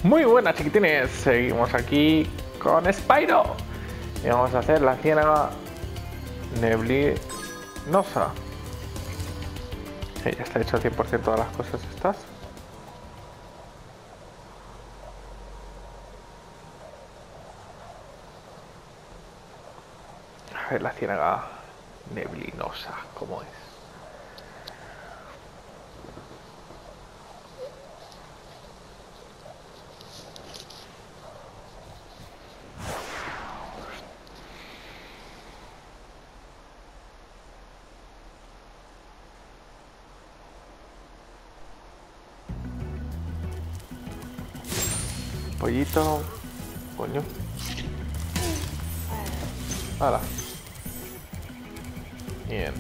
Muy buenas, chiquitines, seguimos aquí con Spyro y vamos a hacer la ciénaga neblinosa. Sí, ya está hecho al 100% todas las cosas estas. A ver la ciénaga neblinosa, ¿cómo es? Pollito, coño. Hala. Bien.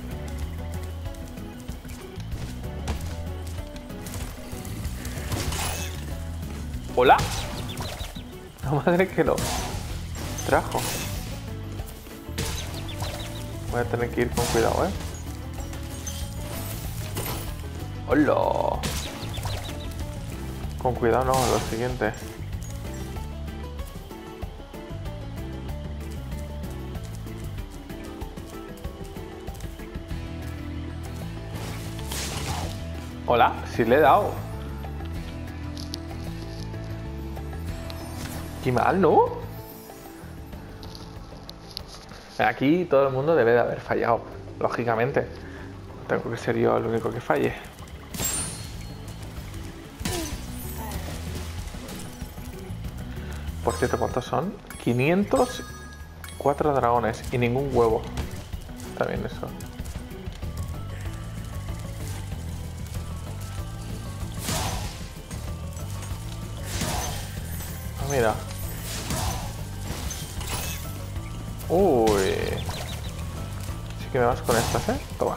¿Hola? La madre que lo trajo. Voy a tener que ir con cuidado, ¿eh? ¡Hola! Con cuidado no, lo siguiente. Hola, sí le he dado. Qué mal, ¿no? Aquí todo el mundo debe de haber fallado, lógicamente. No tengo que ser yo el único que falle. Por cierto, ¿cuántos son? 504 dragones y ningún huevo. Está bien eso. Ah, mira. Uy. Sí que me vas con estas, ¿eh? Toma.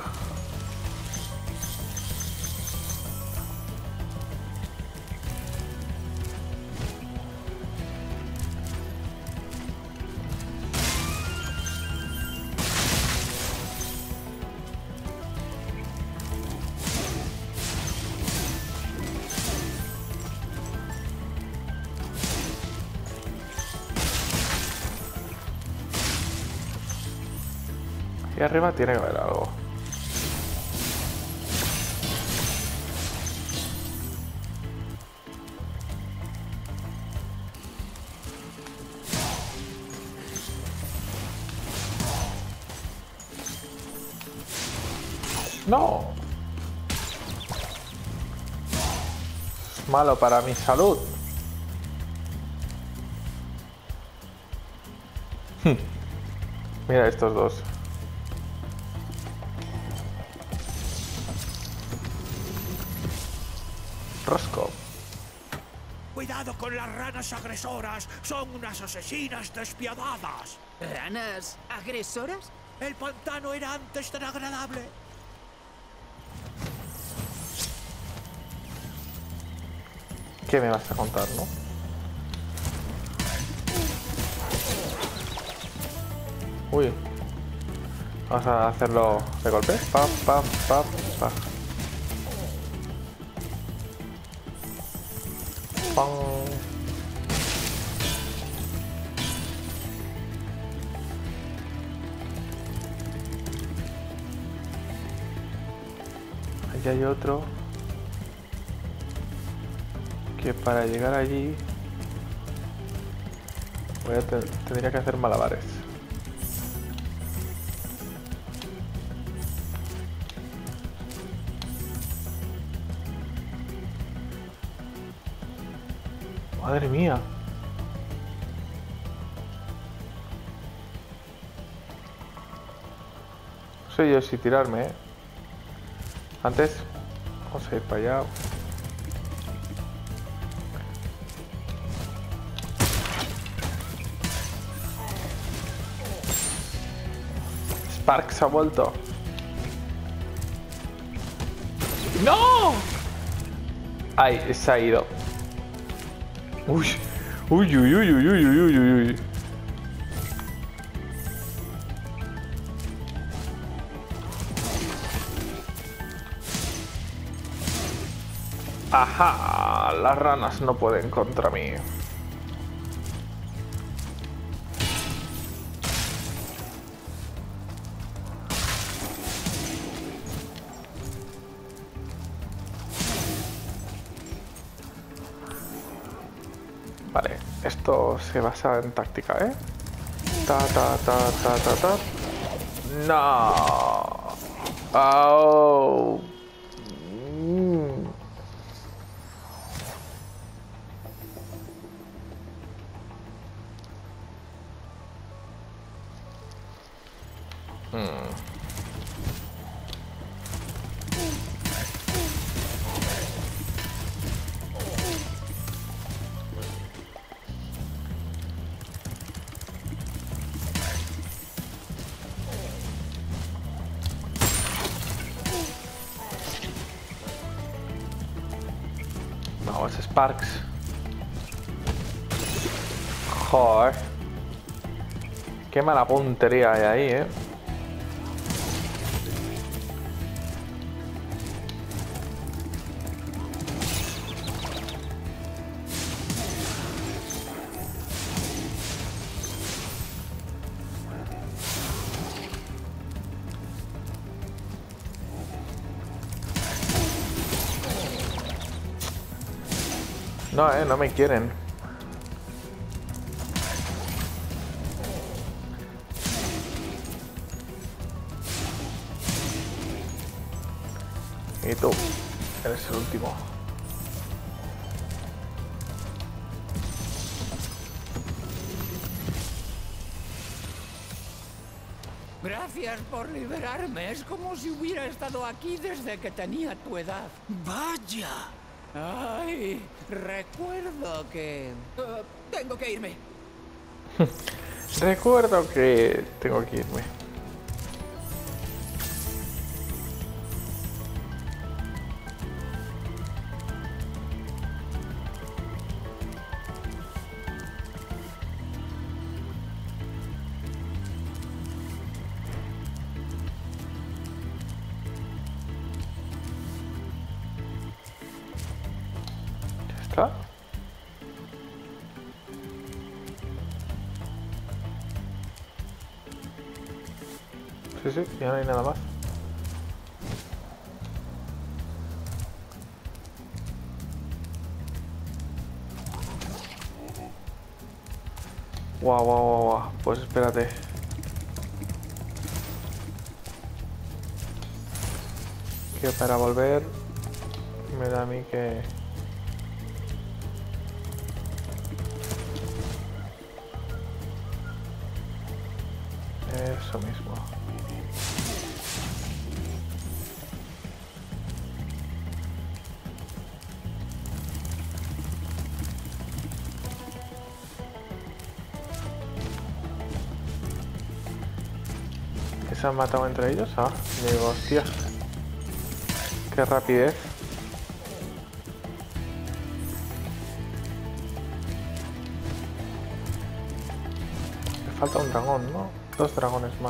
Y arriba tiene que haber algo. ¡No! Es malo para mi salud. Mira estos dos. Rosco. ¡Cuidado con las ranas agresoras! ¡Son unas asesinas despiadadas! ¿Ranas agresoras? El pantano era antes tan agradable. ¿Qué me vas a contar, no? Uy. Vamos a hacerlo de golpe. Pa, pa, pa, pa. Pam. Allí hay otro. Que para llegar allí tendría que hacer malabares. Madre mía. No sé yo si tirarme, ¿eh? Antes, vamos a ir para allá. Spark se ha vuelto. ¡No! Ay, se ha ido. Uy, uy, uy, uy, uy, uy, uy, uy, uy. Ajá, las ranas no pueden contra mí. Vale, esto se basa en táctica, ¿eh? Ta, ta, ta, ta, ta, ta. No. Oh. Mm. Vamos, Sparks. Joder. Qué mala puntería hay ahí, ¿eh? No, no me quieren. Y tú, eres el último. Gracias por liberarme. Es como si hubiera estado aquí desde que tenía tu edad. ¡Vaya! Ay, recuerdo que... tengo que irme. Recuerdo que tengo que irme. ¿Ya está? Sí, sí, ya no hay nada más. Guau, guau, guau, guau. Pues espérate. Que para volver me da a mí que... Eso mismo. ¿Que se han matado entre ellos? Ah, digo, hostia. Qué rapidez. Me falta un dragón, ¿no? 2 dragones más.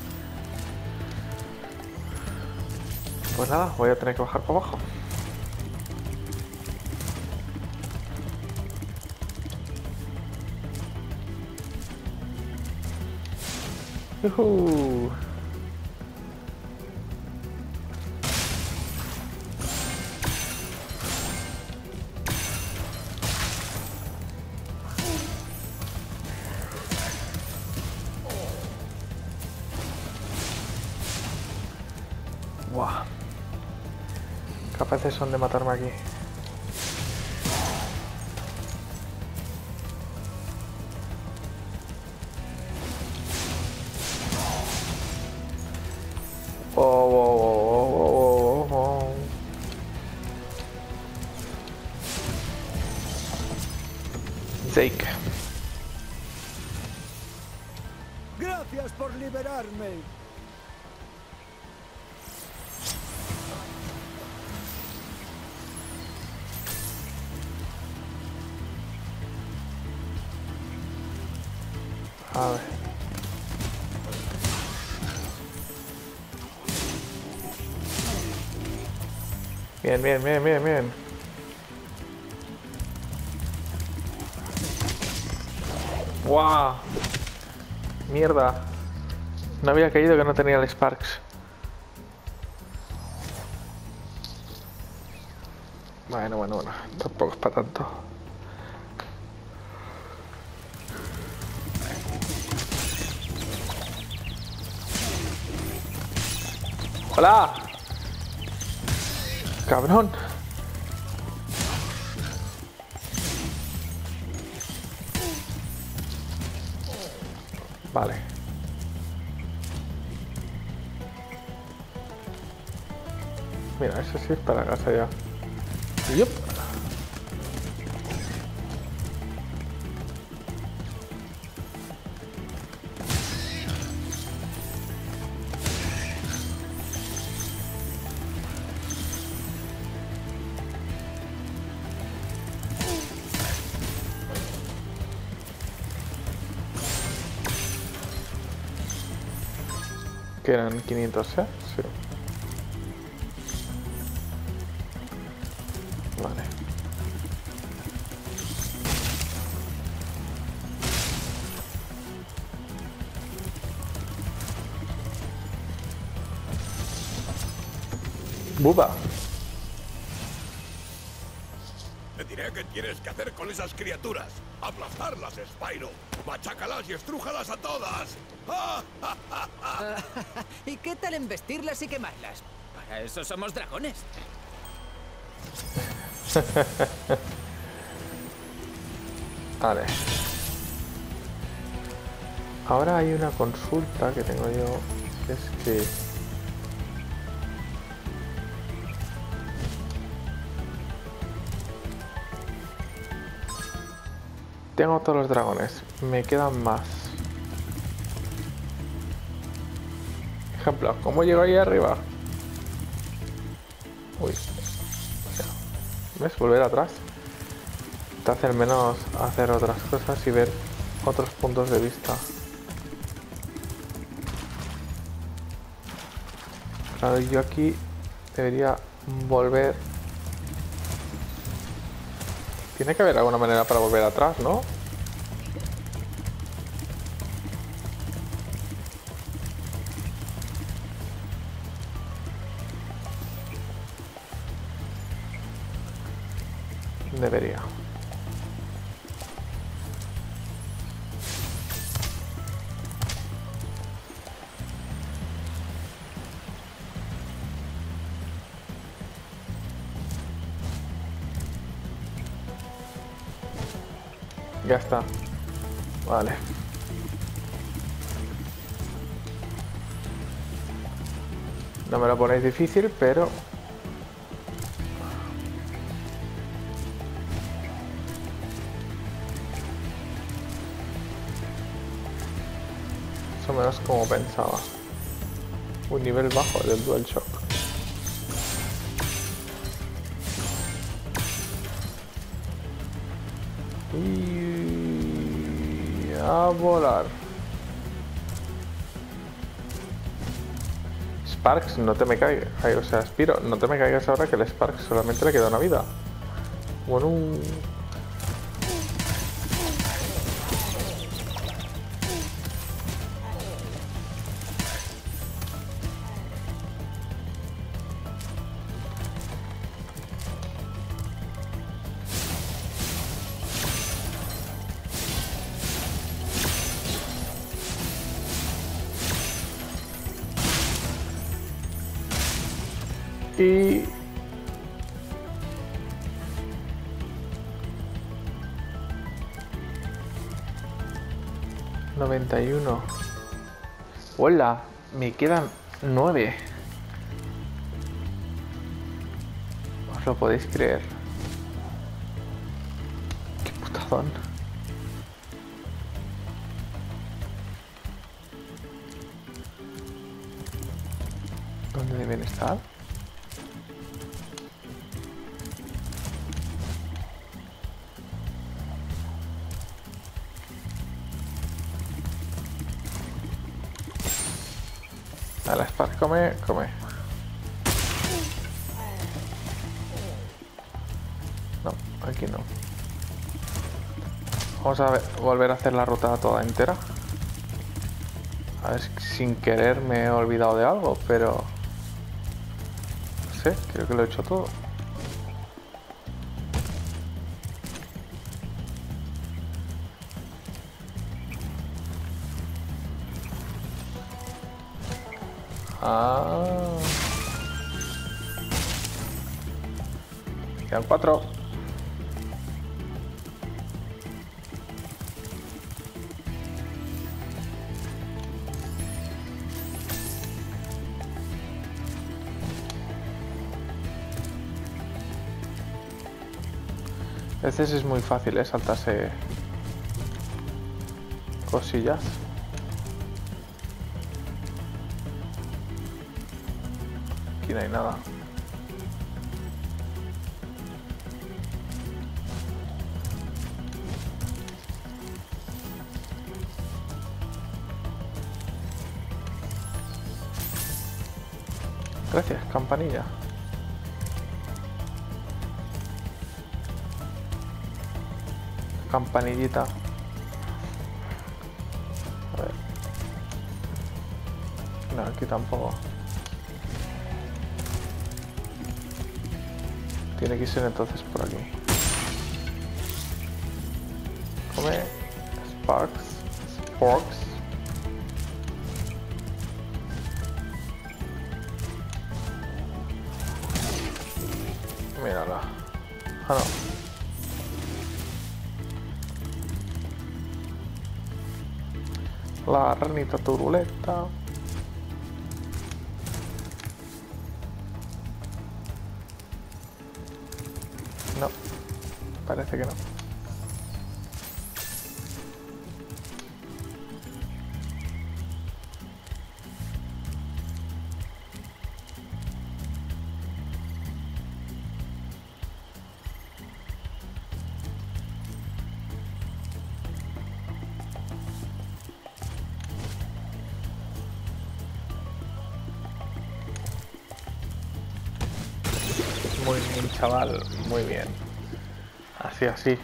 Pues nada, voy a tener que bajar para abajo. ¡Yujú! Buah. Capaces son de matarme aquí. Oh, oh, oh, oh, oh, oh. Jake. Gracias por liberarme. A ver. Bien, bien, bien, bien, bien. ¡Guau! Mierda. No había caído que no tenía el Sparks. Bueno. Tampoco es para tanto. ¡Hola! ¡Cabrón! Vale. Mira, eso sí es para casa ya. Yup. Que eran 500, ¿eh? Sí. Vale. Buba. Te diré qué tienes que hacer con esas criaturas. Aplastarlas, Spyro. Machácalas y estrújalas a todas. ¡Ah! ¿Y qué tal embestirlas y quemarlas? Para eso somos dragones. Vale. Ahora hay una consulta que tengo yo. Es que... tengo todos los dragones. Me quedan más. Ejemplo, ¿cómo llego ahí arriba? Uy. ¿Ves? Volver atrás. Te hace al menos hacer otras cosas y ver otros puntos de vista. Claro, yo aquí debería volver. Tiene que haber alguna manera para volver atrás, ¿no? Debería. Ya está. Vale. No me lo ponéis difícil, pero... más o menos como pensaba. Un nivel bajo del DualShock. Y... a volar. Sparks, no te me caigas. O sea, Spyro, no te me caigas ahora que el Sparks solamente le queda una vida. Bueno... y... 91. Hola, me quedan 9. ¿Os lo podéis creer? Qué putadón. ¿Dónde deben estar? A la Spark, come. No, aquí no. Vamos a volver a hacer la ruta toda entera. A ver, sin querer me he olvidado de algo, pero... No sé, creo que lo he hecho todo. Ah. Quedan 4. A veces es muy fácil, saltarse cosillas. Aquí no hay nada. Gracias, campanilla. Campanillita. A ver. No, aquí tampoco. Tiene que ser entonces por aquí. Come. Sporks. Mírala. Ah, no. La ranita turuleta. No, parece que no. Muy bien, chaval, muy bien. Así, así.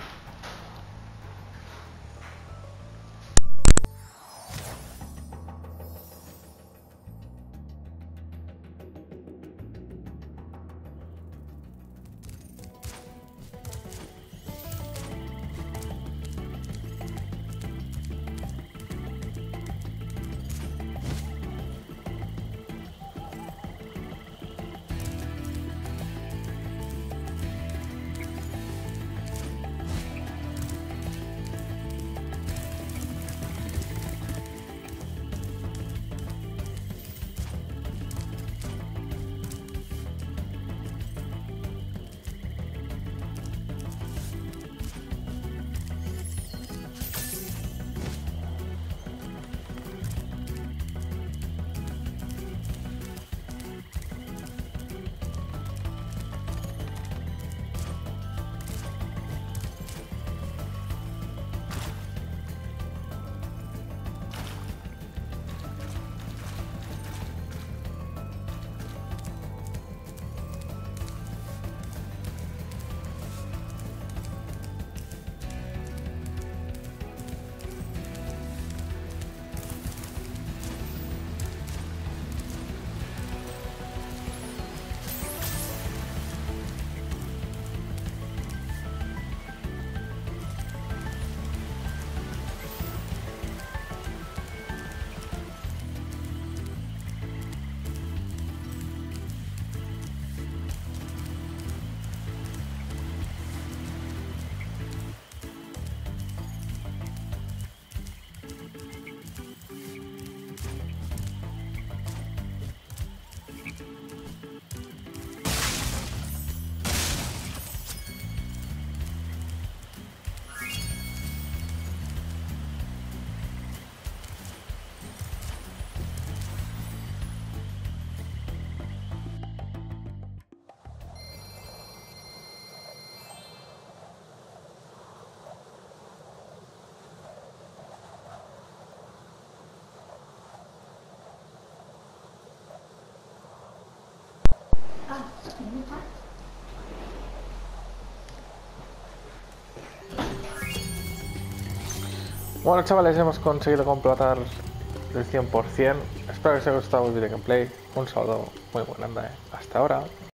Bueno, chavales, hemos conseguido completar el 100%. Espero que os haya gustado el video gameplay. Un saludo muy buen anda, hasta ahora.